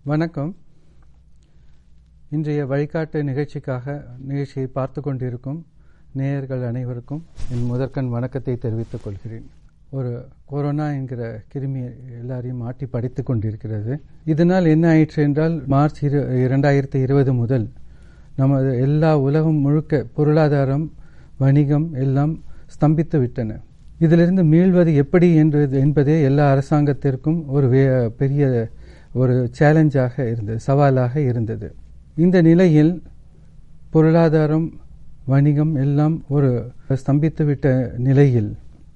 வணக்கம். இன்றைய வழிகாட்டு நிகழ்ச்சியை பார்த்து கொண்டிருக்கும் நேயர்கள் அனைவருக்கும் என் முதற்கண் வணக்கத்தை தெரிவித்துக் கொள்கிறேன். ஒரு கொரோனா என்கிற கிருமி எல்லாரையும் ஆட்டி படித்துக் கொண்டிருக்கிறது. இதனால் என்ன ஆயிற்று என்றால், மார்ச் 2020 முதல் நமது எல்லா உலகம் முழுக்க பொருளாதாரம், வணிகம் எல்லாம் ஸ்தம்பித்து விட்டன. இதிலிருந்து மீள்வது எப்படி என்பதே எல்லா அரசாங்கத்திற்கும் ஒரு பெரிய ஒரு சேலஞ்சாக இருந்தது, சவாலாக இருந்தது. இந்த நிலையில் பொருளாதாரம், வணிகம் எல்லாம் ஒரு ஸ்தம்பித்துவிட்ட நிலையில்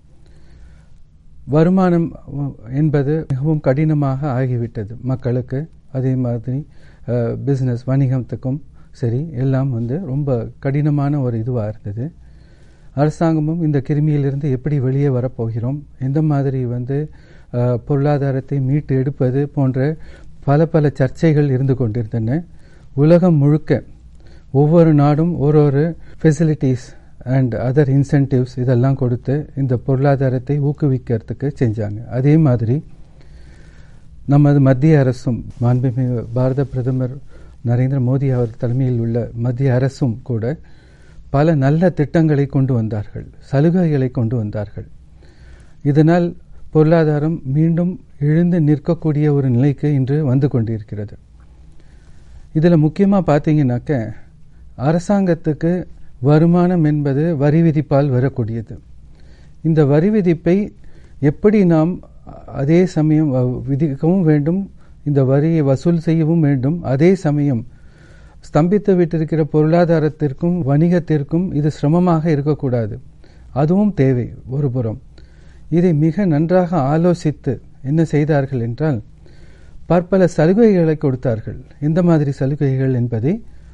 வருமானம் என்பது மிகவும் கடினமாக ஆகிவிட்டது மக்களுக்கு. அதே மாதிரி பிஸ்னஸ், வணிகத்துக்கும் சரி, எல்லாம் ரொம்ப கடினமான ஒரு இதுவாக இருந்தது. அரசாங்கமும் இந்த கிருமியிலிருந்து எப்படி வெளியே வரப்போகிறோம், எந்த மாதிரி பொருளாதாரத்தை மீட்டு எடுப்பது போன்ற பல சர்ச்சைகள் இருந்து கொண்டிருந்தன. உலகம் முழுக்க ஒவ்வொரு நாடும் ஒரு ஃபெசிலிட்டிஸ் அண்ட் அதர் இன்சென்டிவ்ஸ் இதெல்லாம் கொடுத்து இந்த பொருளாதாரத்தை ஊக்குவிக்கிறதுக்கு செஞ்சாங்க. அதே மாதிரி நமது மத்திய அரசும், மாண்புமிகு பாரத பிரதமர் நரேந்திர மோடி அவர் தலைமையில் உள்ள மத்திய அரசும் கூட பல நல்ல திட்டங்களை கொண்டு வந்தார்கள், சலுகைகளை கொண்டு வந்தார்கள். இதனால் பொருளாதாரம் மீண்டும் எழுந்து நிற்கக்கூடிய ஒரு நிலைக்கு இன்று வந்து கொண்டிருக்கிறது. இதில் முக்கியமாக பார்த்தீங்கன்னாக்க, அரசாங்கத்துக்கு வருமானம் என்பது வரி விதிப்பால் வரக்கூடியது. இந்த வரி விதிப்பை எப்படி நாம் அதே சமயம் விதிக்கவும் வேண்டும், இந்த வரியை வசூல் செய்யவும் வேண்டும். அதே சமயம் ஸ்தம்பித்து விட்டிருக்கிற பொருளாதாரத்திற்கும் வணிகத்திற்கும் இது சிரமமாக இருக்கக்கூடாது, அதுவும் தேவை ஒரு புறம். இதை மிக நன்றாக ஆலோசித்து என்ன செய்தார்கள் என்றால், பற்பல சலுகைகளை கொடுத்தார்கள். எந்த மாதிரி சலுகைகள் என்பதை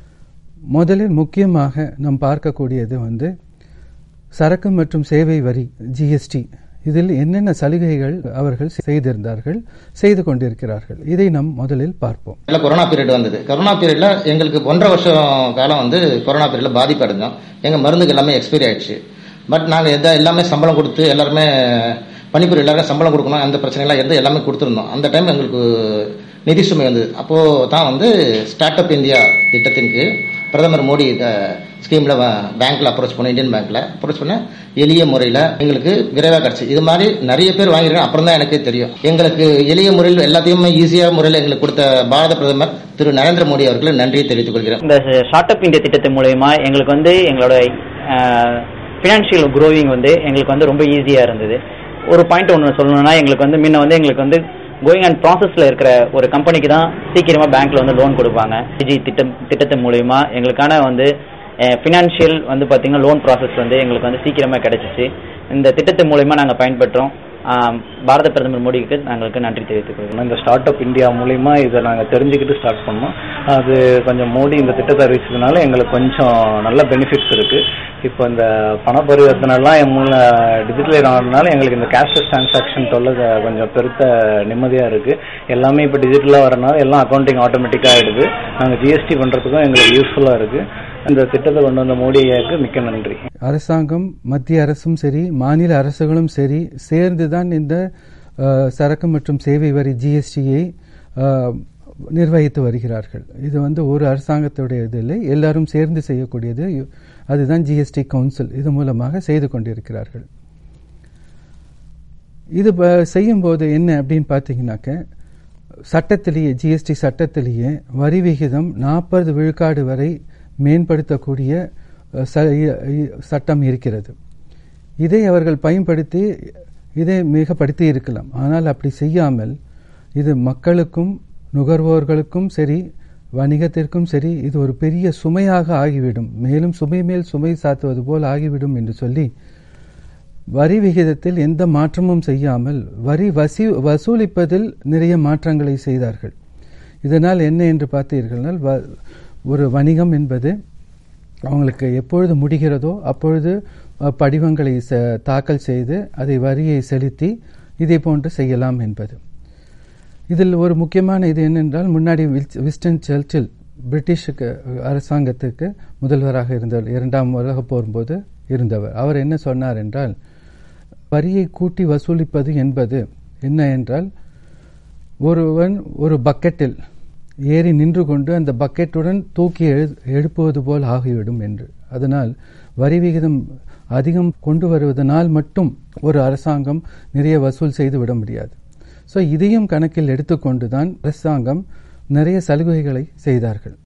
முதலில் முக்கியமாக நாம் பார்க்கக்கூடியது சரக்கு மற்றும் சேவை வரி, ஜிஎஸ்டி. இதில் என்னென்ன சலுகைகள் அவர்கள் செய்திருந்தார்கள், செய்து கொண்டிருக்கிறார்கள், இதை நாம் முதலில் பார்ப்போம். கொரோனா பீரியட் வந்தது. கொரோனா பீரியட்ல எங்களுக்கு 1.5 வருஷம் காலம் கொரோனா பீரியட்ல பாதிப்பு அடைஞ்சோம். எங்க மருந்துக்கு எல்லாமே எக்ஸ்பைரி ஆயிடுச்சு. பட் நாங்கள் எல்லாமே சம்பளம் கொடுத்து, எல்லாருமே பணிபுரி எல்லாருமே சம்பளம் கொடுக்கணும், அந்த பிரச்சனைலாம் எல்லாமே கொடுத்துருந்தோம். அந்த டைம் எங்களுக்கு நிதி சுமை வந்தது. அப்போ தான் ஸ்டார்ட் அப் இந்தியா திட்டத்திற்கு பிரதமர் மோடி ஸ்கீம்ல பேங்க்ல அப்ரோச் பண்ண, இந்தியன் பேங்க்ல அப்ரோச் பண்ண, எளிய முறையில் எங்களுக்கு விரைவாக கிடைச்சி. இது மாதிரி நிறைய பேர் வாங்கியிருக்காங்க. அப்புறம் தான் எனக்கே தெரியும், எங்களுக்கு எளிய முறையில் எல்லாத்தையுமே ஈஸியாக முறையில் எங்களுக்கு கொடுத்த பாரத பிரதமர் திரு நரேந்திர மோடி அவர்களுக்கு நன்றியை தெரிவித்துக் கொள்கிறேன். இந்த ஸ்டார்ட் அப் இந்தியா திட்டத்தின் மூலமா எங்களுக்கு எங்களோட ஃபினான்ஷியல் க்ரோவிங் எங்களுக்கு ரொம்ப ஈஸியாக இருந்தது. ஒரு பாயிண்ட் ஒன்று சொல்லணும்னா, எங்களுக்கு முன்ன எங்களுக்கு கோயிங் அண்ட் ப்ராசஸ்ல இருக்கிற ஒரு கம்பெனிக்கு தான் சீக்கிரமா பேங்க்ல லோன் கொடுப்பாங்க. திட்டத்தின் மூலமா எங்களுக்கான ஃபினான்ஷியல் பாத்தீங்கன்னா லோன் ப்ராசஸ் எங்களுக்கு சீக்கிரமா கிடைச்சிச்சு. இந்த திட்டத்தின் மூலமா நாங்கள் பயன்பெற்றோம். பாரத பிரதமர் மோடிக்கு நாங்களுக்கு நன்றி தெரிவித்துக் கொள்கிறோம். இந்த ஸ்டார்ட் அப் இந்தியா மூலிமா இதை நாங்கள் தெரிஞ்சுக்கிட்டு ஸ்டார்ட் பண்ணோம். அது கொஞ்சம் மோடி இந்த திட்டத்தை அறிவிச்சதுனால எங்களுக்கு கொஞ்சம் நல்ல பெனிஃபிட்ஸ் இருக்கு. இப்போ இந்த பண பரிவர்த்தனைலாம் டிஜிட்டலைஸ் ஆனதுனால எங்களுக்கு இந்த கேஷ்லெஸ் டிரான்சாக்ஷன் தொல்லை கொஞ்சம் பெருத்த நிம்மதியாக இருக்கு. எல்லாமே இப்போ டிஜிட்டலாக வரனால எல்லாம் அக்கௌண்டிங் ஆட்டோமேட்டிக்காக ஆகிடுது. நாங்கள் ஜிஎஸ்டி பண்ணுறதுக்கும் எங்களுக்கு யூஸ்ஃபுல்லாக இருக்கு. இந்த திட்டத்தை கொண்டு வந்த மோடிக்கு மிக்க நன்றி. அரசாங்கம், மத்திய அரசும் சரி, மாநில அரசுகளும் சரி சேர்ந்துதான் இந்த சரக்கு மற்றும் சேவை வரி ஜிஎஸ்டியை நிர்வகித்து வருகிறார்கள். இது ஒரு அரசாங்கத்துடைய இது இல்லை, எல்லாரும் சேர்ந்து செய்யக்கூடியது. அதுதான் ஜிஎஸ்டி கவுன்சில். இது மூலமாக செய்து கொண்டிருக்கிறார்கள். இது செய்யும் போது என்ன அப்படின்னு பார்த்தீங்கன்னாக்க, சட்டத்திலேயே, ஜிஎஸ்டி சட்டத்திலேயே வரி விகிதம் 40 விழுக்காடு வரை மேம்படுத்தக்கூடிய சட்டம் இருக்கிறது. இதை அவர்கள் பயன்படுத்தி இதை மிகப்படுத்தி இருக்கலாம். ஆனால் அப்படி செய்யாமல், இது மக்களுக்கும் நுகர்வோர்களுக்கும் சரி, வணிகத்திற்கும் சரி, இது ஒரு பெரிய சுமையாக ஆகிவிடும், மேலும் சுமை மேல் சுமை சாத்துவது போல் ஆகிவிடும் என்று சொல்லி வரி விகிதத்தில் எந்த மாற்றமும் செய்யாமல் வரி வசூலிப்பதில் நிறைய மாற்றங்களை செய்தார்கள். இதனால் என்ன என்று பார்த்தீர்கள், ஒரு வணிகம் என்பது அவங்களுக்கு எப்பொழுது முடிகிறதோ அப்பொழுது படிவங்களை தாக்கல் செய்து அதை வரியை செலுத்தி இதே போன்று செய்யலாம் என்பது. இதில் ஒரு முக்கியமான இது என்னென்றால், முன்னாடி வின்ஸ்டன் சர்ச்சில் பிரிட்டிஷ் அரசாங்கத்துக்கு முதல்வராக இருந்தவர், 2ஆம் உலகப் போர் போது இருந்தவர். அவர் என்ன சொன்னார் என்றால், வரியை கூட்டி வசூலிப்பது என்பது என்ன என்றால், ஒருவன் ஒரு பக்கெட்டில் ஏறி நின்று கொண்டு அந்த பக்கெட்டுடன் தூக்கி எழுப்புவது போல் ஆகிவிடும் என்று. அதனால் வரி விகிதம் அதிகம் கொண்டு வருவதனால் மட்டும் ஒரு அரசாங்கம் நிறைய வசூல் செய்து விட முடியாது. ஸோ இதையும் கணக்கில் எடுத்துக்கொண்டுதான் அரசாங்கம் நிறைய சலுகைகளை செய்தார்கள்.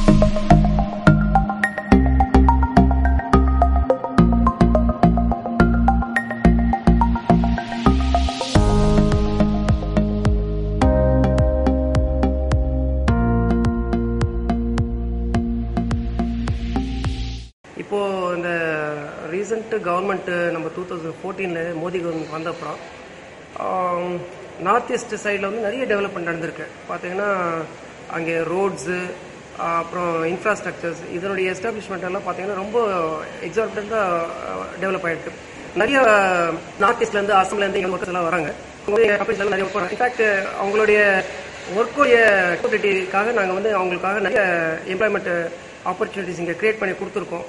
இப்போது இந்த ரீசெண்ட் கவர்மெண்ட்டு நம்ம 2014 மோடி கவர்மெண்ட் வந்த அப்புறம் நார்த் ஈஸ்ட் சைடில் வந்து நிறைய டெவலப்மெண்ட் நடந்திருக்கு. பார்த்தீங்கன்னா அங்கே ரோட்ஸு, அப்புறம் இன்ஃப்ராஸ்ட்ரக்சர்ஸ், இதனுடைய எஸ்டாப்ளிஷ்மெண்ட் எல்லாம் பார்த்தீங்கன்னா ரொம்ப எக்ஸார்பிட்டண்டாக டெவலப் ஆகிருக்கு. நிறைய நார்த் ஈஸ்ட்லேருந்து, அசாம்லேருந்து எங்கள் ஒர்க்கர்ஸ் எல்லாம் வராங்க. கம்பெனிஸ்லாம் நிறைய ஒர்க் பண்ணுறாங்க. இன்ஃபேக்ட் அவங்களுடைய ஒர்க்குடைய கேப்பபிலிட்டிக்காக நாங்கள் வந்து அவங்களுக்காக நிறைய எம்ப்ளாய்மெண்ட் ஆப்பர்ச்சுனிட்டிஸ் இங்கே கிரியேட் பண்ணி கொடுத்துருக்கோம்.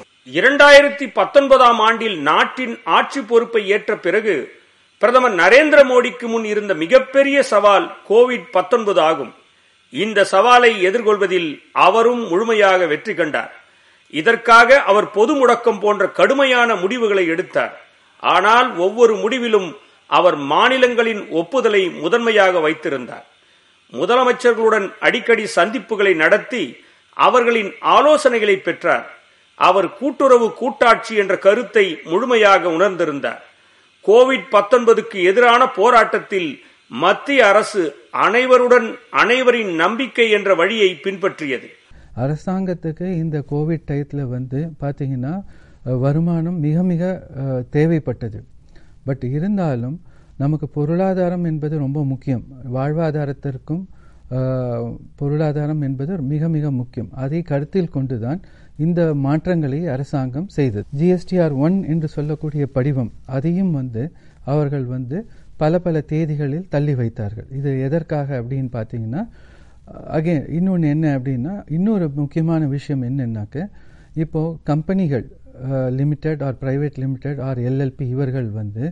2019 ஆண்டில் நாட்டின் ஆட்சி பொறுப்பை ஏற்ற பிறகு பிரதமர் நரேந்திர மோடிக்கு முன் இருந்த மிகப்பெரிய சவால் கோவிட்-19 ஆகும். இந்த சவாலை எதிர்கொள்வதில் அவரும் முழுமையாக வெற்றி கண்டார். இதற்காக அவர் பொது முடக்கம் போன்ற கடுமையான முடிவுகளை எடுத்தார். ஆனால் ஒவ்வொரு முடிவிலும் அவர் மாநிலங்களின் ஒப்புதலை முதன்மையாக வைத்திருந்தார். முதலமைச்சர்களுடன் அடிக்கடி சந்திப்புகளை நடத்தி அவர்களின் ஆலோசனைகளை பெற்றார். அவர் கூட்டுறவு கூட்டாட்சி என்ற கருத்தை முழுமையாக உணர்ந்திருந்தார். கோவிட்-19க்கு எதிரான போராட்டத்தில் மத்திய அரசு அனைவருடன் அனைவரின் நம்பிக்கை என்ற வழியை பின்பற்றியது. அரசாங்கத்துக்கு இந்த கோவிட் டயத்தில் வந்து பார்த்தீங்கன்னா வருமானம் மிக மிக தேவைப்பட்டது. பட் இருந்தாலும் நமக்கு பொருளாதாரம் என்பது ரொம்ப முக்கியம். வாழ்வாதாரத்திற்கும் பொருளாதாரம் என்பது மிக மிக முக்கியம். அதை கருத்தில் கொண்டுதான் இந்த மாற்றங்களை அரசாங்கம் செய்தது. GSTR 1 என்று சொல்லக்கூடிய படிவம், அதையும் வந்து அவர்கள் வந்து பல பல தேதிகளில் தள்ளி வைத்தார்கள். இது எதற்காக அப்படின்னு பார்த்தீங்கன்னா, அகைன் இன்னொன்று என்ன அப்படின்னா, இன்னொரு முக்கியமான விஷயம் என்னன்னாக்க, இப்போ கம்பெனிகள் limited or private limited or LLP இவர்கள் வந்து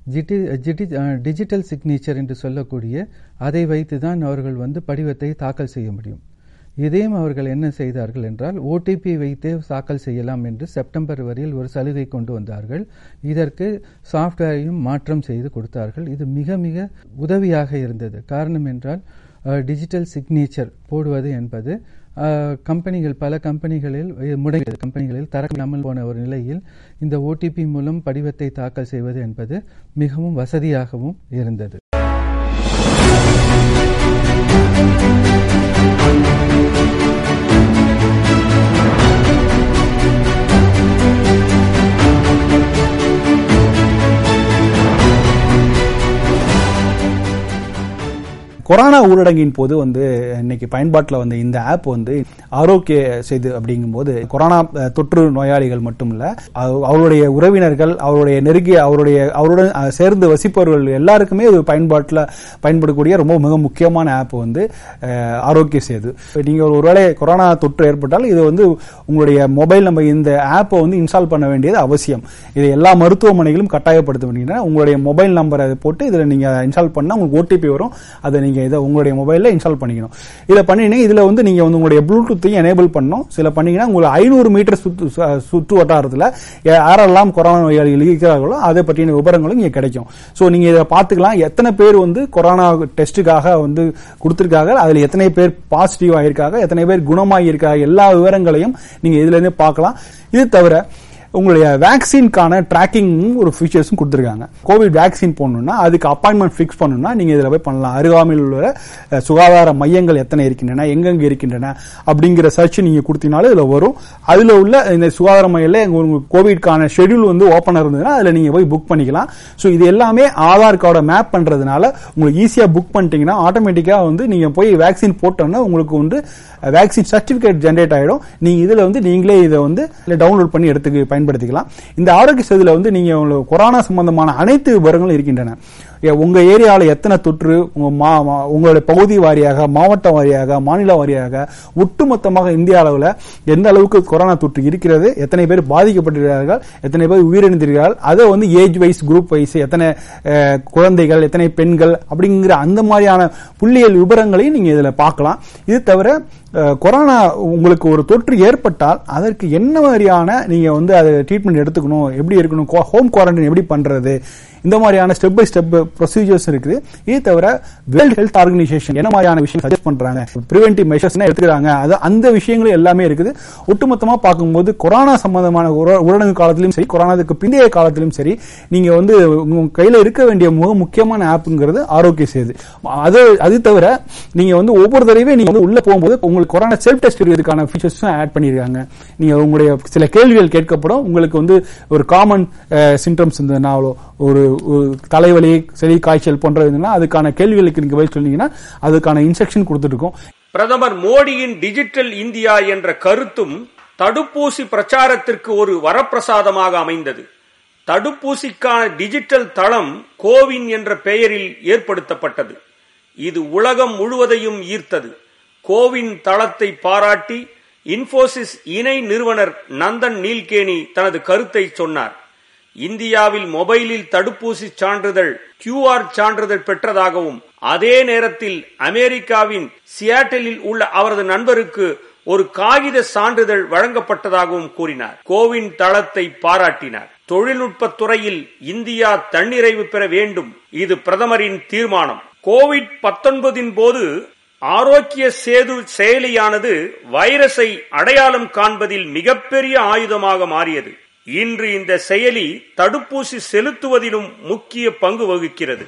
டிஜிட்டல் சிக்னேச்சர் என்று சொல்லக்கூடிய அதை வைத்து தான் அவர்கள் வந்து படிவத்தை தாக்கல் செய்ய முடியும். இதையும் அவர்கள் என்ன செய்தார்கள் என்றால், OTP வைத்தே தாக்கல் செய்யலாம் என்று செப்டம்பர் வரையில் ஒரு சலுகை கொண்டு வந்தார்கள். இதற்கு சாஃப்ட்வேரையும் மாற்றம் செய்து கொடுத்தார்கள். இது மிக மிக உதவியாக இருந்தது. காரணம் என்றால் டிஜிட்டல் சிக்னேச்சர் போடுவது என்பது கம்பெனிகள், பல கம்பெனிகளில் முடங்கிய கம்பெனிகளில் தரமில்லாமல் போன ஒரு நிலையில் இந்த OTP மூலம் படிவத்தை தாக்கல் செய்வது என்பது மிகவும் வசதியாகவும் இருந்தது. கொரோனா ஊரடங்கின் போது வந்து இன்னைக்கு பயன்பாட்டில் வந்து இந்த ஆப் வந்து ஆரோக்கிய சேது அப்படிங்கும்போது கொரோனா தொற்று நோயாளிகள் மட்டும் இல்ல, அவருடைய உறவினர்கள், அவருடைய நெருங்கிய அவருடன் சேர்ந்து வசிப்பவர்கள் எல்லாருக்குமே இது பயன்படக்கூடிய ரொம்ப மிக முக்கியமான ஆப் வந்து ஆரோக்கிய சேது. நீங்க ஒருவேளை கொரோனா தொற்று ஏற்பட்டால் இது வந்து உங்களுடைய மொபைல் நம்பர், இந்த ஆப்பை வந்து இன்ஸ்டால் பண்ண வேண்டியது அவசியம். இதை எல்லா மருத்துவமனைகளும் கட்டாயப்படுத்த வேண்டியது. உங்களுடைய மொபைல் நம்பரை போட்டு இதில் நீங்க இன்ஸ்டால் பண்ணா உங்களுக்கு OTP வரும். அதை நீங்க இதை உங்களுடைய மொபைல்ல இன்ஸ்டால் பண்ணிக்கணும். இதை பண்ணினீங்க, இதுல வந்து நீங்க வந்து உங்களுடைய ப்ளூடூத்தையும் எனேபிள் பண்ணணும். சில பண்ணீங்கன்னா உங்களுக்கு 500 மீட்டர் சுற்று வட்டாரத்தில் யாரெல்லாம் கொரோனா நோயாளிகள் இருக்கிறார்களோ அதை பற்றின விவரங்களும் இங்க கிடைக்கும். சோ நீங்க இதை பார்த்துக்கலாம். எத்தனை பேர் வந்து கொரோனா டெஸ்டுக்காக வந்து கொடுத்திருக்காங்க, அதுல எத்தனை பேர் பாசிட்டிவ் ஆயிருக்காங்க, எத்தனை பேர் குணமாகி இருக்காங்க, எல்லா விவரங்களையும் நீங்க இதுல இருந்து பார்க்கலாம். இது தவிர உங்களுடைய வேக்சின்கான டிராக்கிங் ஒரு ஃபீச்சர்ஸும் கொடுத்துருக்காங்க. கோவிட் வேக்சின் போடணும்னா அதுக்கு அப்பாயின்மெண்ட் ஃபிக்ஸ் பண்ணணும்னா நீங்க இதுல போய் பண்ணலாம். அருகாமையில் உள்ள சுகாதார மையங்கள் எத்தனை இருக்கின்றன, எங்கெங்க இருக்கின்றன அப்படிங்கிற சர்ச் நீங்க கொடுத்தீங்கனாலும் இதுல வரும். அதுல உள்ள இந்த சுகாதார மையத்துல உங்களுக்கு கோவிட்கான ஷெட்யூல் வந்து ஓப்பனா இருந்ததுன்னா அதுல நீங்க போய் புக் பண்ணிக்கலாம். ஸோ இது எல்லாமே ஆதார் கார்டை மேப் பண்றதுனால உங்களுக்கு ஈஸியா புக் பண்ணிட்டீங்கன்னா ஆட்டோமேட்டிக்கா வந்து நீங்க போய் வேக்சின் போட்டோம்னா உங்களுக்கு வந்து வேக்சின் சர்டிபிகேட் ஜெனரேட் ஆயிடும். நீங்க இதுல வந்து நீங்களே இதை வந்து டவுன்லோட் பண்ணி எடுத்து பயன்படுத்திக்கலாம். இந்த ஆரோக்கிய சேதுல வந்து நீங்க கொரோனா சம்பந்தமான அனைத்து விவரங்களும் இருக்கின்றன. உங்க ஏரியாவில் எத்தனை தொற்று, உங்களுடைய பகுதி வாரியாக, மாவட்ட வாரியாக, மாநில வாரியாக, ஒட்டுமொத்தமாக இந்திய அளவில் எந்த அளவுக்கு கொரோனா தொற்று இருக்கிறது, எத்தனை பேர் பாதிக்கப்பட்டிருக்கிறார்கள், எத்தனை பேர் உயிரிழந்திருக்கிறார்கள், அதை வந்து ஏஜ் வைஸ், குரூப் வைஸ், எத்தனை குழந்தைகள், எத்தனை பெண்கள் அப்படிங்கிற அந்த மாதிரியான புள்ளியியல் விவரங்களையும் நீங்க இதுல பார்க்கலாம். இது தவிர கொரோனா உங்களுக்கு ஒரு தொற்று ஏற்பட்டால் அதற்கு என்ன மாதிரியான நீங்க வந்து அதை ட்ரீட்மெண்ட் எடுத்துக்கணும், எப்படி இருக்கணும், ஹோம் குவாரண்டைன் எப்படி பண்றது, இந்த மாதிரியான ஸ்டெப் பை ஸ்டெப் ப்ரொசீஜர்ஸ் இருக்குது. இது தவிர வேர்ல்ட் ஹெல்த் ஆர்கனைசேஷன் என்ன மாதிரியான விஷயம் சஜஸ்ட் பண்றாங்க, பிரிவென்டிவ் மெஷர்ஸ் எடுத்துக்கிறாங்க, அந்த விஷயங்களும் எல்லாமே இருக்குது. ஒட்டுமொத்தமா பார்க்கும்போது கொரோனா சம்பந்தமான ஊரடங்கு காலத்திலும் சரி, கொரோனாவுக்கு பிந்தைய காலத்திலும் சரி, நீங்க வந்து உங்க கையில இருக்க வேண்டிய முக்கியமான ஆப்ங்கிறது ஆரோக்கிய சேது. அது தவிர நீங்க வந்து ஒவ்வொரு தடவையும் நீங்க வந்து உள்ள போகும்போது உங்களுக்கு கொரோனா செல்ஃப் டெஸ்ட் இதுக்கான ஃபீச்சர்ஸும் ஆட் பண்ணிருக்காங்க. நீங்க உங்களுடைய சில கேள்விகள் கேட்கப்படும். உங்களுக்கு வந்து ஒரு காமன் சிம்டம்ஸ் இருந்ததுனாலோ, ஒரு தலைவலி, சளி, காய்ச்சல் போன்ற அதுக்கான கேள்விகளுக்கு நீங்க பதில் சொன்னீங்கன்னா அதுக்கான இன்ஸ்ட்ரக்ஷன் கொடுத்துருக்கோம். பிரதமர் மோடியின் டிஜிட்டல் இந்தியா என்ற கருத்தும் தடுப்பூசி பிரச்சாரத்திற்கு ஒரு வரப்பிரசாதமாக அமைந்தது. தடுப்பூசிக்கான டிஜிட்டல் தளம் கோவின் என்ற பெயரில் ஏற்படுத்தப்பட்டது. இது உலகம் முழுவதையும் ஈர்த்தது. கோவின் தளத்தை பாராட்டி இன்போசிஸ் இணை நிறுவனர் நந்தன் நீல்கேனி தனது கருத்தை சொன்னார். இந்தியாவில் மொபைலில் தடுப்பூசி சான்றிதழ் QR சான்றிதழ் பெற்றதாகவும், அதே நேரத்தில் அமெரிக்காவின் சியாட்டலில் உள்ள அவரது நண்பருக்கு ஒரு காகித சான்றிதழ் வழங்கப்பட்டதாகவும் கூறினார். கோவின் தளத்தை பாராட்டினார். தொழில்நுட்ப துறையில் இந்தியா தன்னிறைவு பெற வேண்டும், இது பிரதமரின் தீர்மானம். கோவிட்-19 போது ஆரோக்கிய சேது செயலியானது வைரஸை அடையாளம் காண்பதில் மிகப்பெரிய ஆயுதமாக மாறியது. இன்று இந்த செயலி தடுப்பூசி செலுத்துவதிலும் முக்கிய பங்கு வகிக்கிறது.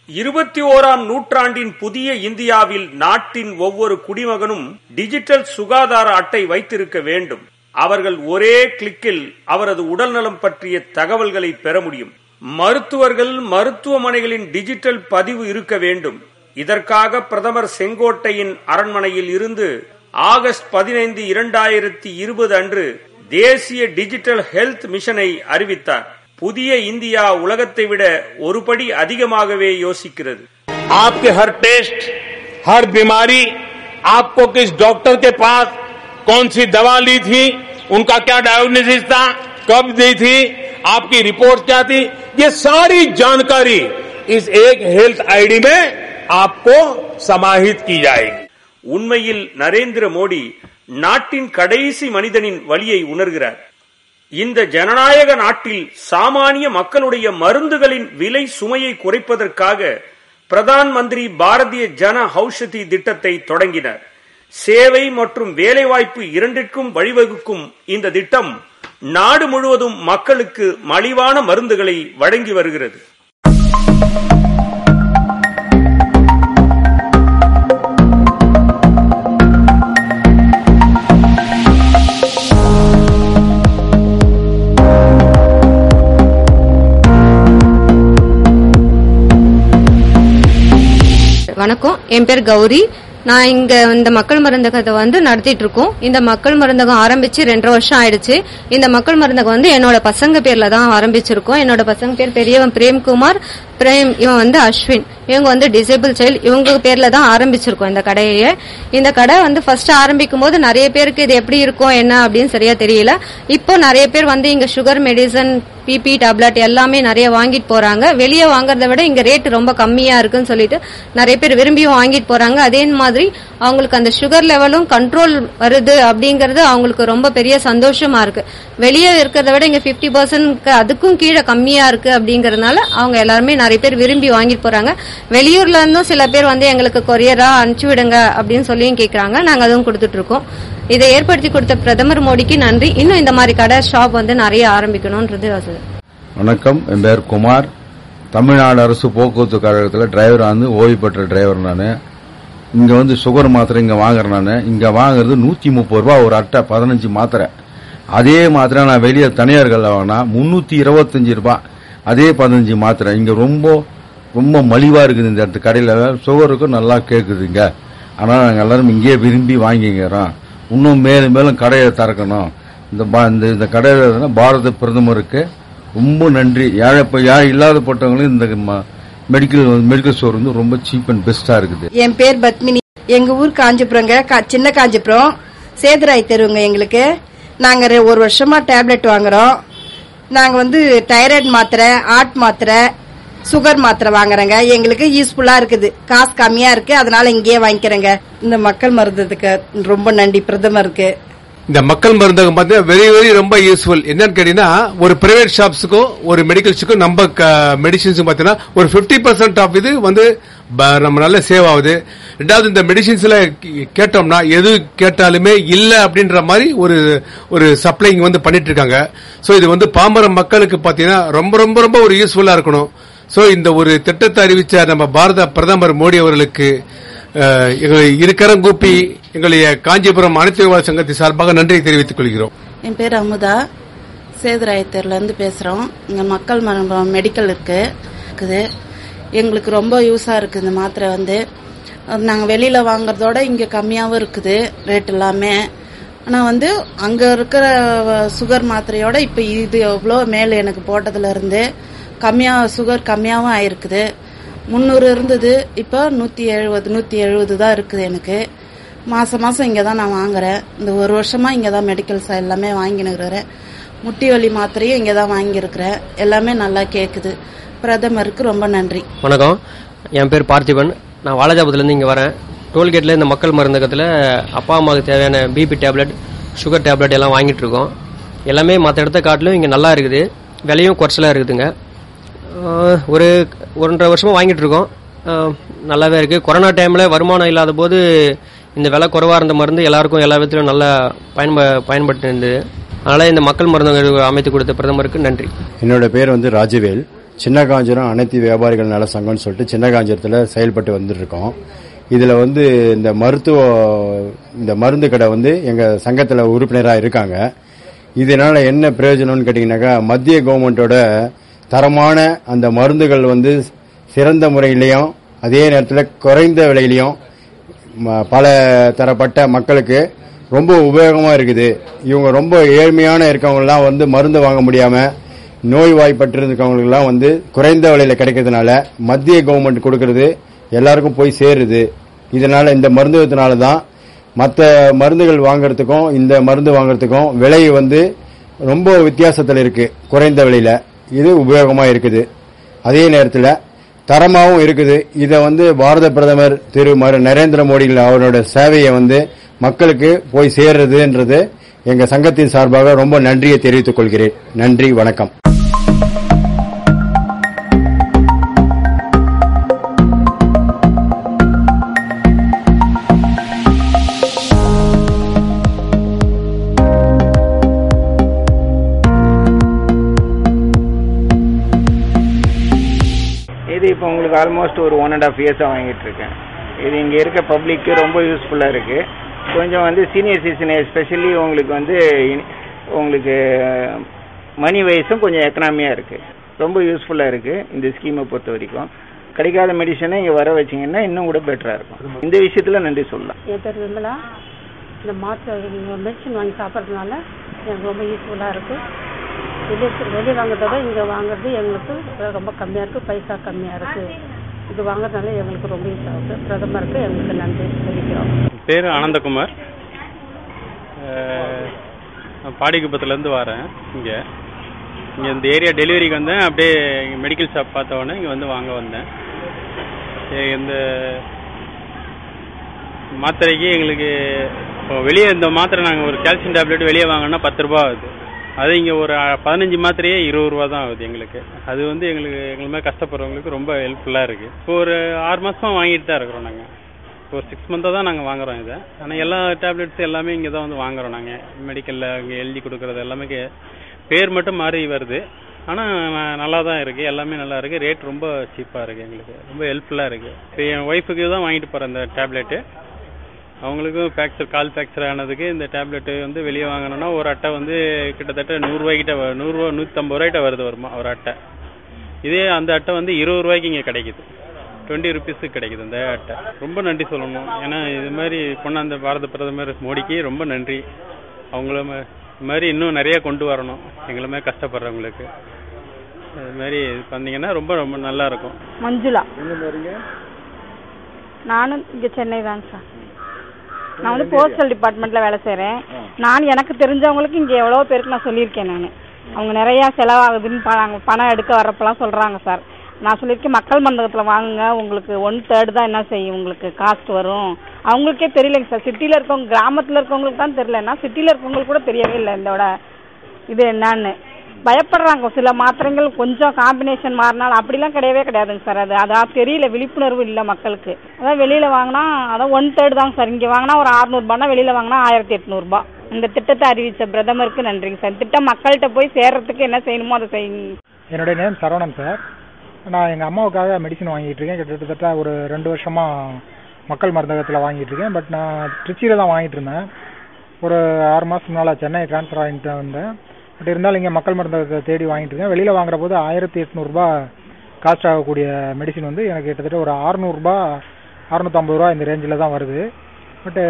21ஆம் நூற்றாண்டின் புதிய இந்தியாவில் நாட்டின் ஒவ்வொரு குடிமகனும் டிஜிட்டல் சுகாதார அட்டை வைத்திருக்க வேண்டும். அவர்கள் ஒரே கிளிக்கில் அவரது உடல்நலம் பற்றிய தகவல்களை பெற முடியும். மருத்துவர்கள், மருத்துவமனைகளின் டிஜிட்டல் பதிவு இருக்க வேண்டும். இதற்காக பிரதமர் செங்கோட்டையின் அரண்மனையில் இருந்து ஆகஸ்ட் 15, 2020 அன்று தேசிய டிஜிட்டல் ஹெல்த் மிஷனை அறிவித்தார். புதிய இந்தியா உலகத்தை விட ஒருபடி அதிகமாகவே யோசிக்கிறது. आपके हर टेस्ट, हर बीमारी, आपको किस डॉक्टर के पास कौन सी दवा ली थी, उनका क्या डायग्नोसिस था, कब दी थी, आपकी रिपोर्ट क्या थी, ये सारी जानकारी इस एक हेल्थ आईडी में आपको समाहित की जाएगी. உண்மையில் நரேந்திர மோடி நாட்டின் கடைசி மனிதனின் வலியை உணர்கிறார். இந்த ஜனநாயக நாட்டில் சாமானிய மக்களுடைய மருந்துகளின் விலை சுமையை குறைப்பதற்காக பிரதான் மந்திரி பாரதிய ஜன ஔஷதி திட்டத்தை தொடங்கினார். சேவை மற்றும் வேலைவாய்ப்பு இரண்டிற்கும் வழிவகுக்கும் இந்த திட்டம் நாடு முழுவதும் மக்களுக்கு மலிவான மருந்துகளை வழங்கி வருகிறது. வணக்கம், என் பேர் கௌரி. நான் இங்க இந்த மக்கள் மருந்தகத்தை நடத்திட்டு இருக்கோம். இந்த மக்கள் மருந்தகம் ஆரம்பிச்சு 2.5 வருஷம் ஆயிடுச்சு. இந்த மக்கள் மருந்தகம் என்னோட பசங்க பேர்ல தான் ஆரம்பிச்சிருக்கோம். என்னோட பசங்க பேர் பெரியவன் பிரேம்குமார், இவன் அஸ்வின். இவங்க டிசேபிள் சைல்டு. இவங்க பேர்ல தான் ஆரம்பிச்சிருக்கோம் இந்த கடையை. இந்த கடை ஃபர்ஸ்ட் ஆரம்பிக்கும் போது நிறைய பேருக்கு இது எப்படி இருக்கும் என்ன அப்படின்னு சரியா தெரியல. இப்போ நிறைய பேர் இங்க சுகர் மெடிசன், பிபி டேப்லெட் எல்லாமே நிறைய வாங்கிட்டு போறாங்க. வெளியே வாங்குறத விட இங்க ரேட் ரொம்ப கம்மியா இருக்குன்னு சொல்லிட்டு நிறைய பேர் விரும்பியும் வாங்கிட்டு போறாங்க. அதே மாதிரி அவங்களுக்கு அந்த சுகர் லெவலும் கண்ட்ரோல் வருது அப்படிங்கறது அவங்களுக்கு ரொம்ப பெரிய சந்தோஷமா இருக்கு. வெளியே இருக்கிறத விட இங்க 50% அதுக்கும் கீழே கம்மியா இருக்கு அப்படிங்கறதுனால அவங்க எல்லாருமே நிறைய பேர் விரும்பி வாங்கிட்டு போறாங்க. வெளியூர்ல இருந்தும் சில பேர் எங்களுக்கு கொரியரா அனுப்பிச்சு விடுங்க அப்படின்னு சொல்லியும் கேக்குறாங்க. நாங்க அதுவும் கொடுத்துட்டு இருக்கோம். இதை ஏற்படுத்தி கொடுத்த பிரதமர் மோடிக்கு நன்றி. இன்னும் இந்த மாதிரி கடை ஷாப் நிறைய ஆரம்பிக்கணும்ன்றது. வணக்கம், என் பேர் குமார். தமிழ்நாடு அரசு போக்குவரத்து கழகத்தில் டிரைவர் ஓய்வு பெற்ற டிரைவர். நான் இங்க சுகர் மாத்திரை இங்க வாங்குறேன். நான் இங்க வாங்குறது 130 ரூபா ஒரு அட்டை, 15 மாத்திரை. அதே மாத்திரை நான் வெளியே தனியார்கள் வாங்கினா 325 ரூபாய். அதே 15 மாத்திரை இங்க ரொம்ப ரொம்ப மலிவா இருக்குது. இந்த இடத்து கடையில சுகருக்கும் நல்லா கேக்குதுங்க. ஆனா நாங்க எல்லாரும் இங்கேயே விரும்பி வாங்கிக்கிறோம். இன்னும் மேலும் மேலும் கடையை திறக்கணும். இந்த கடையில பாரத பிரதமருக்கு ரொம்ப நன்றி. யார் இல்லாதப்பட்டவங்களும் மெடிக்கல் ஸ்டோர் வந்து ரொம்ப சீப் அண்ட் பெஸ்டா இருக்குது. என் பேர் பத்மினி. எங்க ஊர் காஞ்சிபுரங்க, சின்ன காஞ்சிபுரம், சேதுராய் தெருவுங்க. எங்களுக்கு நாங்க 1 வருஷமா டேப்லெட் வாங்குறோம். நாங்க வந்து தைராய்டு மாத்திரை, ஆர்ட் மாத்திரை, சுகர் மாத்திரை வாங்குறேங்க. எங்களுக்கு யூஸ்ஃபுல்லா இருக்குது. காசு கம்மியா இருக்கு, அதனால இங்கேயே வாங்கிக்கிறேங்க. இந்த மக்கள் மருந்துக்கு ரொம்ப நன்றி பிரதமருக்கு. இந்த மக்கள் மருந்தகம் பார்த்தீங்கன்னா வெரி வெரி ரொம்ப யூஸ்ஃபுல். என்னன்னு கேட்டீங்கன்னா, ஒரு பிரைவேட் ஷாப்ஸுக்கும் ஒரு மெடிக்கல்ஸுக்கும் நம்ம மெடிசின்ஸ் பார்த்தீங்கன்னா ஒரு 50% ஆஃப் இது வந்து நம்ம நல்ல சேவ் ஆகுது. ரெண்டாவது, இந்த மெடிசின்ஸ்ல கேட்டோம்னா எது கேட்டாலுமே இல்ல அப்படின்ற மாதிரி ஒரு சப்ளைங் வந்து பண்ணிட்டு இருக்காங்க. சோ இது வந்து பாமர மக்களுக்கு பாத்தீங்கன்னா ரொம்ப ரொம்ப ரொம்ப ஒரு யூஸ்ஃபுல்லா இருக்கணும். சோ இந்த ஒரு திட்டத்தை அறிவிச்ச நம்ம பாரத பிரதமர் மோடி அவர்களுக்கு இருக்கரம் கூப்பி எங்களுடைய காஞ்சிபுரம் அனைத்து விவசாய சங்கத்தின் சார்பாக நன்றி தெரிவித்துக் கொள்கிறோம். என் பேர் அமுதா, சேதுராயத்தூர்ல இருந்து பேசுறோம். இங்க மக்கள் மெடிக்கல் இருக்குது. எங்களுக்கு ரொம்ப யூஸா இருக்கு இந்த மாத்திரை வந்து. நாங்க வெளியில வாங்குறதோட இங்க கம்மியாவும் இருக்குது ரேட் எல்லாமே. ஆனா வந்து அங்க இருக்கிற சுகர் மாத்திரையோட இப்ப இது எவ்வளவு மேல எனக்கு போட்டதுல இருந்து சுகர் கம்மியாவும் ஆயிருக்குது. 300 இருந்தது, இப்ப 170 தான் இருக்குது எனக்கு. மாசம் இங்கதான் நான் வாங்குறேன். இந்த 1 வருஷமா இங்கதான் மெடிக்கல்ஸ் எல்லாமே வாங்கினுக்கிறேன். முட்டி வலி மாத்திரையும் இங்கதான் வாங்கியிருக்கிறேன். எல்லாமே நல்லா கேக்குது. பிரதமருக்கு ரொம்ப நன்றி. வணக்கம், என் பேர் பார்த்திபன். நான் வாலாஜாபுரத்துலேருந்து இங்கே வரேன். டோல்கேட்டில் இந்த மக்கள் மருந்தகத்தில் அப்பா அம்மாவுக்கு தேவையான பிபி டேப்லெட், சுகர் டேப்லெட் எல்லாம் வாங்கிட்டு இருக்கோம். எல்லாமே மற்ற இடத்த காட்டிலும் இங்கே நல்லா இருக்குது. விலையும் குறைச்சலாக இருக்குதுங்க. ஒரு 1.5 வருஷமாக வாங்கிட்டு இருக்கோம். நல்லாவே இருக்குது. கொரோனா டைமில் வருமானம் இல்லாத போது இந்த விலை குறைவாக இருந்த மருந்து எல்லாருக்கும் எல்லா விதத்திலும் நல்லா பயன்பட்டு இருந்தது. அதனால் இந்த மக்கள் மருந்தகம் அமைத்து கொடுத்த பிரதமருக்கு நன்றி. என்னோட பேர் வந்து ராஜவேல். சின்ன காஞ்சிபுரம் அனைத்து வியாபாரிகள் நல சங்கம்னு சொல்லிட்டு சின்ன காஞ்சிபுரத்தில் செயல்பட்டு வந்துட்டு இருக்கோம். இதில் வந்து இந்த மருந்து கடை வந்து எங்கள் சங்கத்தில் உறுப்பினராக இருக்காங்க. இதனால என்ன பிரயோஜனம்னு கேட்டிங்கனாக்கா, மத்திய கவர்மெண்டோட தரமான அந்த மருந்துகள் வந்து சிறந்த முறையிலையும் அதே நேரத்தில் குறைந்த விலையிலையும் பல தரப்பட்ட மக்களுக்கு ரொம்ப உபயோகமாக இருக்குது. இவங்க ரொம்ப ஏழ்மையான இருக்கவங்கலாம் வந்து மருந்து வாங்க முடியாமல் நோய்வாய்ப்பட்டிருக்கவங்களுக்கெல்லாம் வந்து குறைந்த விலையில் கிடைக்கிறதுனால மத்திய கவர்மெண்ட் கொடுக்கறது எல்லாருக்கும் போய் சேருது. இதனால இந்த மருந்துவத்தினால தான் மற்ற மருந்துகள் வாங்குறதுக்கும் இந்த மருந்து வாங்குறதுக்கும் விலை வந்து ரொம்ப வித்தியாசத்தில் இருக்கு. குறைந்த விலையில இது உபயோகமாக இருக்குது, அதே நேரத்தில் தரமாகவும் இருக்குது. இதை வந்து பாரத பிரதமர் திரு நரேந்திர மோடி அவரோட சேவையை வந்து மக்களுக்கு போய் சேர்றதுன்றது எங்க சங்கத்தின் சார்பாக ரொம்ப நன்றியை தெரிவித்துக் கொள்கிறேன். நன்றி, வணக்கம். இது இப்போ உங்களுக்கு ஆல்மோஸ்ட் ஒரு 1.5 இயர்ஸாக வாங்கிட்டு இருக்கேன். இது இங்கே இருக்க பப்ளிக்கு ரொம்ப யூஸ்ஃபுல்லாக இருக்கு. கொஞ்சம் வந்து சீனியர் சிட்டிசன் எஸ்பெஷலி உங்களுக்கு மணி வைஸும் கொஞ்சம் எக்கனாமியாக இருக்கு. ரொம்ப யூஸ்ஃபுல்லாக இருக்கு இந்த ஸ்கீமை பொறுத்த வரைக்கும். கிடைக்காத மெடிசனை இங்கே வர வச்சிங்கன்னா இன்னும் கூட பெட்டராக இருக்கும். இந்த விஷயத்தில் நன்றி சொல்லலாம். என் பேர் விமலா. இந்த மெடிசன் வாங்கி சாப்பிட்றதுனால எனக்கு ரொம்ப யூஸ்ஃபுல்லாக இருக்கு. வெளியே வாங்குறதோட இங்கே வாங்குறது எங்களுக்கு ரொம்ப கம்மியாக இருக்குது, பைசா கம்மியாக இருக்குது. இது வாங்குறதுனால எங்களுக்கு ரொம்ப யூஸ் ஆகுது. பிரதமருக்கு எங்களுக்கு நன்றி தெரிவிக்கிறோம். பேர் ஆனந்தகுமார். பாடிக்குப்பத்துலேருந்து வரேன். இங்கே இந்த ஏரியா டெலிவரிக்கு வந்தேன். அப்படியே மெடிக்கல் ஷாப் பார்த்த உடனே இங்கே வந்து வாங்க வந்தேன். இந்த மாத்திரைக்கு எங்களுக்கு இப்போ வெளியே இந்த மாத்திரை நாங்கள் ஒரு கால்சியம் டேப்லெட் வெளியே வாங்கினா 10 ரூபா ஆகுது. அது இங்கே ஒரு 15 மாத்திரையே 20 ரூபா தான் ஆகுது எங்களுக்கு. அது வந்து எங்கள் மாதிரி கஷ்டப்படுறவங்களுக்கு ரொம்ப ஹெல்ப்ஃபுல்லாக இருக்குது. இப்போ ஒரு 6 மாதமாக வாங்கிட்டு தான் இருக்கிறோம். நாங்கள் இப்போ 6 மந்தாக தான் நாங்கள் வாங்குறோம் இதை. ஆனால் எல்லா டேப்லெட்ஸ் எல்லாமே இங்கே தான் வந்து வாங்குறோம். நாங்கள் மெடிக்கலில் இங்கே எழுதி கொடுக்குறது எல்லாமே பேர் மட்டும் மாறி வருது. ஆனால் நல்லா தான் இருக்குது, எல்லாமே நல்லா இருக்குது. ரேட் ரொம்ப சீப்பாக இருக்குது, எங்களுக்கு ரொம்ப ஹெல்ப்ஃபுல்லாக இருக்குது. இப்போ என் ஒய்ஃபுக்கு தான் வாங்கிட்டு போகிறேன் இந்த டேப்லெட்டு. அவங்களுக்கும் கால் ஃப்ராக்சர் ஆனதுக்கு இந்த டேப்லெட்டு வந்து வெளியே வாங்கணும்னா ஒரு அட்டை வந்து கிட்டத்தட்ட 100 ரூபாய்க்கிட்ட 150 ரூபாய்கிட்ட வருது ஒரு அட்டை. இதே அந்த அட்டை வந்து 20 ரூபாய்க்கு இங்கே கிடைக்குது, 20 ருபீஸுக்கு கிடைக்குது இந்த அட்டை. ரொம்ப நன்றி சொல்லணும். ஏன்னா இது மாதிரி கொண்டாந்த பாரத பிரதமர் மோடிக்கு ரொம்ப நன்றி. அவங்கள மாதிரி இன்னும் நிறைய கொண்டு வரணும் எங்களை மாதிரி கஷ்டப்படுறவங்களுக்கு. இது மாதிரி பண்ணீங்கன்னா ரொம்ப ரொம்ப நல்லா இருக்கும். மஞ்சுளா. எங்கேருந்து வரீங்க? நானும் இங்கே சென்னை தாங்க சார். நான் வந்து போஸ்டல் டிபார்ட்மெண்ட்டில் வேலை செய்கிறேன். நான் எனக்கு தெரிஞ்சவங்களுக்கு இங்கே எவ்வளோ பேருக்கு நான் சொல்லியிருக்கேன். அவங்க நிறையா செலவாகுதுன்னு பணம் எடுக்க வரப்பெல்லாம் சொல்கிறாங்க சார். நான் சொல்லியிருக்கேன் மக்கள் மண்டபத்தில் வாங்குங்க, உங்களுக்கு 1/3 தான் என்ன செய்யும், உங்களுக்கு காஸ்ட் வரும். அவங்களுக்கே தெரியலைங்க சார். சிட்டியில் இருக்கவங்க, கிராமத்தில் இருக்கவங்களுக்கு தான் தெரியலன்னா சிட்டியில் இருக்கவங்களுக்கு கூட தெரியவே இல்லை இதோட இது என்னன்னு பயப்படுறாங்க. சில மாத்திரைகள் கொஞ்சம் காம்பினேஷன் மாறினாலும் அப்படிலாம் கிடையாதுங்க சார். அதான் தெரியல, விழிப்புணர்வு இல்லை மக்களுக்கு. அதான் வெளியில் வாங்கினா அதான் 1/3 தாங்க சார். இங்கே வாங்கினா ஒரு 600 ரூபாய்னா வெளியில் வாங்கினா 1800 ரூபாய். இந்த திட்டத்தை அறிவித்த பிரதமருக்கு நன்றிங்க சார். திட்டம் மக்கள்கிட்ட போய் சேர்றதுக்கு என்ன செய்யணுமோ அதை செய்யுங்க. என்னுடைய நேம் சரவணன் சார். நான் எங்கள் அம்மாவுக்காக மெடிசன் வாங்கிட்டு இருக்கேன். கிட்டத்தட்ட ஒரு 2 வருஷமா மக்கள் மருந்தகத்தில் வாங்கிட்டு இருக்கேன். பட் நான் திருச்சியில் தான் வாங்கிட்டு இருந்தேன். ஒரு 6 மாதத்துக்கு முன்னால் சென்னை ட்ரான்ஸ்ஃபர் ஆகிட்டு வந்தேன். பட் இருந்தாலும் இங்கே மக்கள் மருந்தகத்தை தேடி வாங்கிட்டு இருக்கேன். வெளியில் வாங்குற போது 1800 ரூபாய் காஸ்ட் ஆகக்கூடிய மெடிசின் வந்து எனக்கு கிட்டத்தட்ட ஒரு 600 ரூபாய் 650 ரூபா இந்த ரேஞ்சில் தான் வருது. பட்டு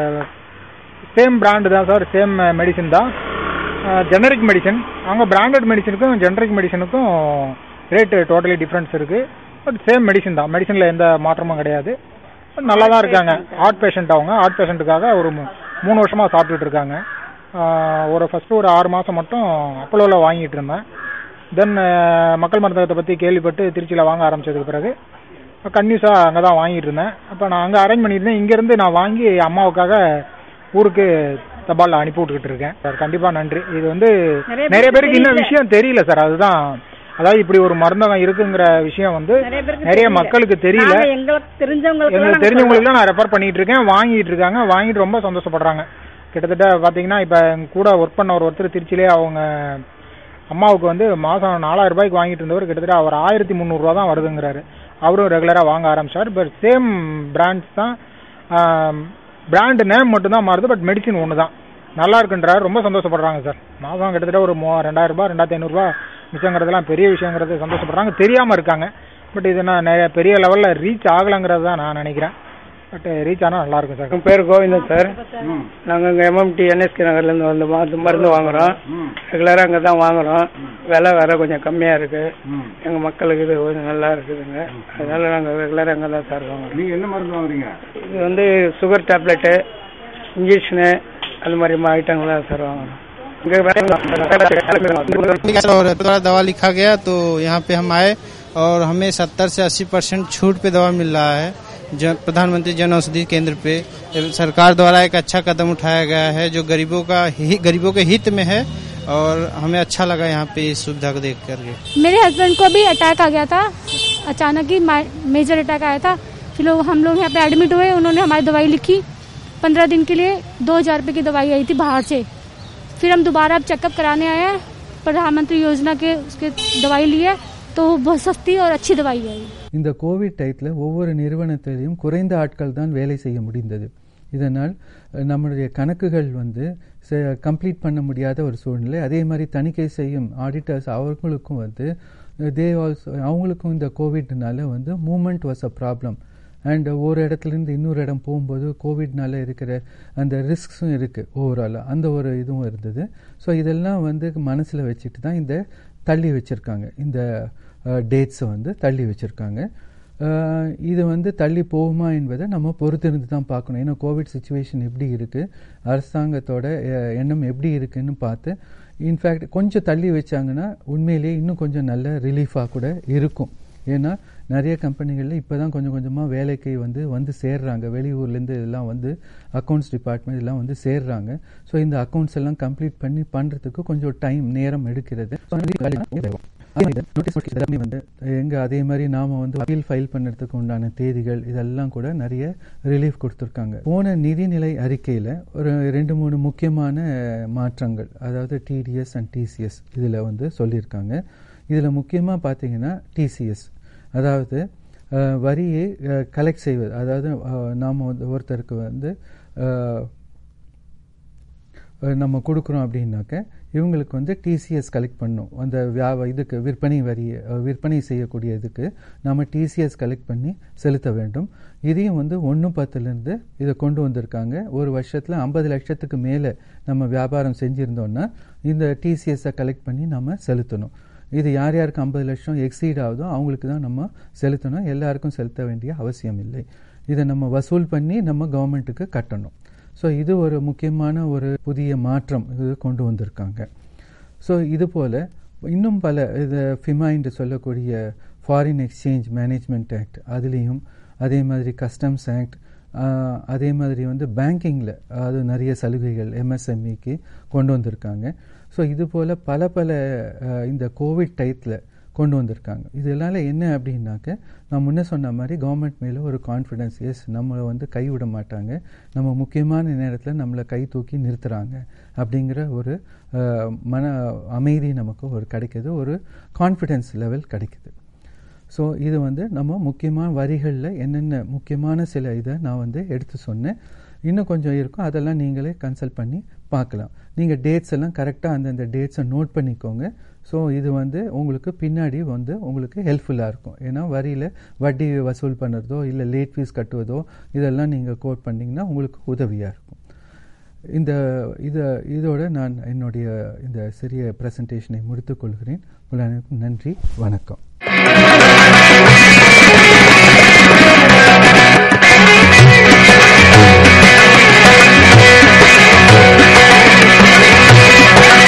சேம் பிராண்டு தான் சார், சேம் மெடிசின் தான், ஜெனரிக் மெடிசன். அவங்க பிராண்டட் மெடிசனுக்கும் ஜெனரிக் மெடிசனுக்கும் ரேட்டு டோட்டலி டிஃப்ரென்ஸ் இருக்குது. பட் சேம் மெடிசன் தான், மெடிசனில் எந்த மாற்றமும் கிடையாது. நல்லா தான் இருக்காங்க. ஹார்ட் பேஷண்ட், அவங்க ஹார்ட் பேஷண்ட்டுக்காக ஒரு 3 வருஷமாக சாப்பிட்டுட்டு இருக்காங்க. ஃபஸ்ட்டு ஒரு 6 மாதம் மட்டும் அப்போலோவில் வாங்கிட்டு இருந்தேன். தென் மக்கள் மருந்தகத்தை பற்றி கேள்விப்பட்டு திருச்சியில் வாங்க ஆரம்பித்ததுக்கு பிறகு கன்யூஸாக அங்கே தான் வாங்கிட்டு இருந்தேன். அப்போ நான் அங்கே அரேஞ்ச் பண்ணியிருந்தேன். இங்கேருந்து நான் வாங்கி அம்மாவுக்காக ஊருக்கு தபாலில் அனுப்பி விட்டுக்கிட்டு இருக்கேன் சார். கண்டிப்பாக நன்றி. இது வந்து நிறைய பேருக்கு இன்னும் விஷயம் தெரியல சார். அதுதான், அதாவது இப்படி ஒரு மருந்தகம் இருக்குங்கிற விஷயம் வந்து நிறைய மக்களுக்கு தெரியல. எங்களுக்கு தெரிஞ்சவங்களுக்கு நான் ரெஃபர் பண்ணிட்டு இருக்கேன். வாங்கிட்டு இருக்காங்க, வாங்கிட்டு ரொம்ப சந்தோஷப்படுறாங்க. கிட்டத்தட்ட பார்த்தீங்கன்னா இப்போ கூட ஒர்க் பண்ண ஒருத்தர் திருச்சியிலே அவங்க அம்மாவுக்கு வந்து மாதம் 4000 ரூபாய்க்கு வாங்கிட்டு இருந்தவர் கிட்டத்தட்ட அவர் 1300 ரூபா தான் வருதுங்கிறாரு. அவரும் ரெகுலராக வாங்க ஆரம்பிச்சார். பட் சேம் பிராண்ட்ஸ் தான், பிராண்டு நேம் மட்டும் தான் மாறுது. பட் மெடிசின் ஒன்று தான், நல்லா இருக்குன்றாரு. ரொம்ப சந்தோஷப்படுறாங்க சார். மாதம் கிட்டத்தட்ட ஒரு 2000 ரூபாய் 2500 ரூபாய் மிச்சங்கிறதுலாம் பெரிய விஷயங்கிறது சந்தோஷப்படுறாங்க. தெரியாமல் இருக்காங்க. பட் இது நான் நிறைய பெரிய லெவலில் ரீச் ஆகலைங்கிறது தான் நான் நினைக்கிறேன். பட் ரீச் ஆனால் நல்லா இருக்கும் சார். என் பேர் கோவிந்தன் சார். நாங்கள் இங்கே MMT NSK நகர்லேருந்து வந்து மருந்து வாங்குறோம். ரெகுலராக அங்கே தான் வாங்குறோம். விலை வேற கொஞ்சம் கம்மியாக இருக்கு. எங்கள் மக்களுக்கு இது கொஞ்சம் நல்லா இருக்குதுங்க. அதனால நாங்கள் ரெகுலராக அங்கே தான் சார் வாங்குறோம். நீங்கள் என்ன மருந்து வாங்குறீங்க? இது வந்து சுகர் டேப்லெட்டு, இன்ஜெக்ஷனு, அது மாதிரி ஐட்டங்கள் தான் சார் வாங்குறோம். और दवा लिखा गया तो यहाँ पे हम आए और हमें 70 से 80% छूट पे दवा मिल रहा है। प्रधानमंत्री जन औषधि केंद्र पे सरकार द्वारा एक अच्छा कदम उठाया गया है जो गरीबों के हित में है और हमें अच्छा लगा यहाँ पे इस सुविधा को देख करके। मेरे हस्बैंड को भी अटैक आ गया था, अचानक ही मेजर अटैक आया था। फिर हम लोग यहाँ पे एडमिट हुए, उन्होंने हमारी दवाई लिखी। 15 दिन के लिए 2000 रुपये की दवाई आई थी बाहर से। फिर हम दोबारा अब चेकअप कराने आए हैं, प्रधानमंत्री योजना के उसके दवाई लिए तो बहुत सस्ती और अच्छी दवाई आई। இந்த கோவிட் டைத்தில் ஒவ்வொரு நிறுவனத்திலையும் குறைந்த ஆட்கள் தான் வேலை செய்ய முடிந்தது. இதனால் நம்மளுடைய கணக்குகள் வந்து கம்ப்ளீட் பண்ண முடியாத ஒரு சூழ்நிலை. அதே மாதிரி தணிக்கை செய்யும் ஆடிட்டர்ஸ் அவர்களுக்கும் வந்து அவங்களுக்கும் இந்த கோவிட்னால வந்து movement was a problem. And ஒரு இடத்துலேருந்து இன்னொரு இடம் போகும்போது கோவிட்னால இருக்கிற அந்த ரிஸ்க்ஸும் இருக்குது. ஓவராலாக அந்த ஒரு இதுவும் இருந்தது. ஸோ இதெல்லாம் வந்து மனசில் வச்சுட்டு தான் இந்த தள்ளி வச்சுருக்காங்க, இந்த டேட்ஸை வந்து தள்ளி வச்சுருக்காங்க. இது வந்து தள்ளி போகுமா என்பதை நம்ம பொறுத்திருந்து தான் பார்க்கணும். ஏன்னா கோவிட் சுச்சுவேஷன் எப்படி இருக்குது, அரசாங்கத்தோட எண்ணம் எப்படி இருக்குன்னு பார்த்து இன்ஃபேக்ட் கொஞ்சம் தள்ளி வச்சாங்கன்னா உண்மையிலேயே இன்னும் கொஞ்சம் நல்ல ரிலீஃபாக கூட இருக்கும். ஏன்னா நிறைய கம்பெனிகளில் இப்போ தான் கொஞ்சம் கொஞ்சமாக வேலைக்கு வந்து சேர்றாங்க. வெளியூர்லேருந்து இதெல்லாம் வந்து அக்கௌண்ட்ஸ் டிபார்ட்மெண்ட் இதெல்லாம் வந்து சேர்றாங்க. ஸோ இந்த அக்கௌண்ட்ஸ் எல்லாம் கம்ப்ளீட் பண்ணுறதுக்கு கொஞ்சம் நேரம் எடுக்கிறது. வந்து எங்க அதே மாதிரி நாம வந்து அப்பீல் ஃபைல் பண்ணுறதுக்கு உண்டான தேதிகள் இதெல்லாம் கூட நிறைய ரிலீஃப் கொடுத்துருக்காங்க. போன நிதிநிலை அறிக்கையில் ஒரு 2-3 முக்கியமான மாற்றங்கள், அதாவது TDS அண்ட் TCS இதில் வந்து சொல்லியிருக்காங்க. இதில் முக்கியமாக பார்த்தீங்கன்னா TCS, அதாவது வரியை கலெக்ட் செய்வது. அதாவது நாம் வந்து ஒருத்தருக்கு வந்து நம்ம கொடுக்குறோம் அப்படின்னாக்க இவங்களுக்கு வந்து TCS கலெக்ட் பண்ணணும். அந்த இதுக்கு விற்பனை செய்யக்கூடிய இதுக்கு நம்ம TCS கலெக்ட் பண்ணி செலுத்த வேண்டும். இதையும் வந்து 1/10 இதை கொண்டு வந்திருக்காங்க. ஒரு வருஷத்தில் 50 லட்சத்துக்கு மேலே நம்ம வியாபாரம் செஞ்சுருந்தோம்னா இந்த TCS கலெக்ட் பண்ணி நம்ம செலுத்தணும். இது யார் யாருக்கு 50 லட்சம் எக்ஸீட் ஆகுதோ அவங்களுக்கு தான் நம்ம செலுத்தணும், எல்லாருக்கும் செலுத்த வேண்டிய அவசியம் இல்லை. இதை நம்ம வசூல் பண்ணி நம்ம கவர்மெண்ட்டுக்கு கட்டணும். ஸோ இது ஒரு முக்கியமான ஒரு புதிய மாற்றம் இது கொண்டு வந்திருக்காங்க. ஸோ இது போல் இன்னும் பல இது ஃபிமா என்று சொல்லக்கூடிய ஃபாரின் எக்ஸ்சேஞ்ச் மேனேஜ்மெண்ட் ஆக்ட், அதுலேயும் அதே மாதிரி கஸ்டம்ஸ் ஆக்ட், அதே மாதிரி பேங்கிங்கில் அது நிறைய சலுகைகள் எம்எஸ்எம்இக்கு கொண்டு வந்திருக்காங்க. ஸோ இது போல் பல இந்த கோவிட் டைத்தில் கொண்டு வந்திருக்காங்க. இதனால என்ன அப்படின்னாக்க, நான் முன்ன சொன்ன மாதிரி கவர்மெண்ட் மேலே ஒரு கான்ஃபிடன்ஸ், எஸ் நம்மளை கைவிட மாட்டாங்க, நம்ம முக்கியமான நேரத்தில் நம்மளை கை தூக்கி நிறுத்துறாங்க அப்படிங்கிற ஒரு மன அமைதி நமக்கு ஒரு கிடைக்குது, ஒரு கான்ஃபிடன்ஸ் லெவல் கிடைக்குது. ஸோ இது நம்ம முக்கியமான வரிகளில் என்னென்ன முக்கியமான சில இதை நான் எடுத்து சொன்னேன். இன்னும் கொஞ்சம் இருக்கும், அதெல்லாம் நீங்களே கன்சல்ட் பண்ணி பார்க்கலாம். நீங்கள் டேட்ஸ் எல்லாம் கரெக்டாக அந்தந்த டேட்ஸை நோட் பண்ணிக்கோங்க. ஸோ இது உங்களுக்கு பின்னாடி உங்களுக்கு ஹெல்ப்ஃபுல்லாக இருக்கும். ஏன்னா வரியில் வட்டி வசூல் பண்ணுறதோ இல்லை லேட் ஃபீஸ் கட்டுவதோ இதெல்லாம் நீங்கள் கோட் பண்ணிங்கன்னா உங்களுக்கு உதவியாக இருக்கும். இதோட நான் என்னுடைய இந்த சிறிய ப்ரெசன்டேஷனை முடித்துக் கொள்கிறேன். நன்றி, வணக்கம்.